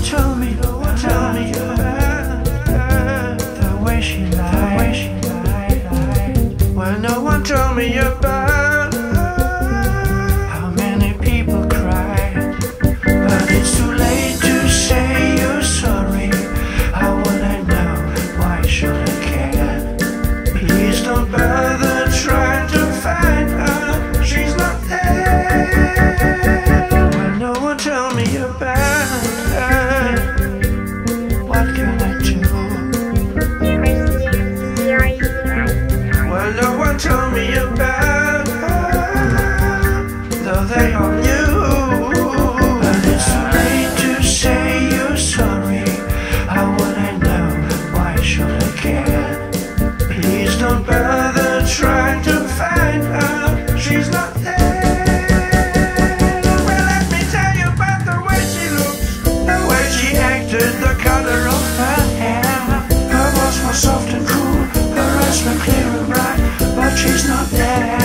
told me about the way she lied. Well, no one told me about how many people cried. But it's too late to say you're sorry. How would I know? Why should I care? Please don't bother trying to find her. She's not there. Well, no one told me about her. What can I do? Well, no one told me about her, though they all knew. But it's too late to say you're sorry. How would I know? Why should I care? Please don't bother trying to find her. She's not there. Well, let me tell you about the way she looks, the way she acted, the color of her hair. Her voice was soft and cool, her eyes were clear and bright, but she's not there.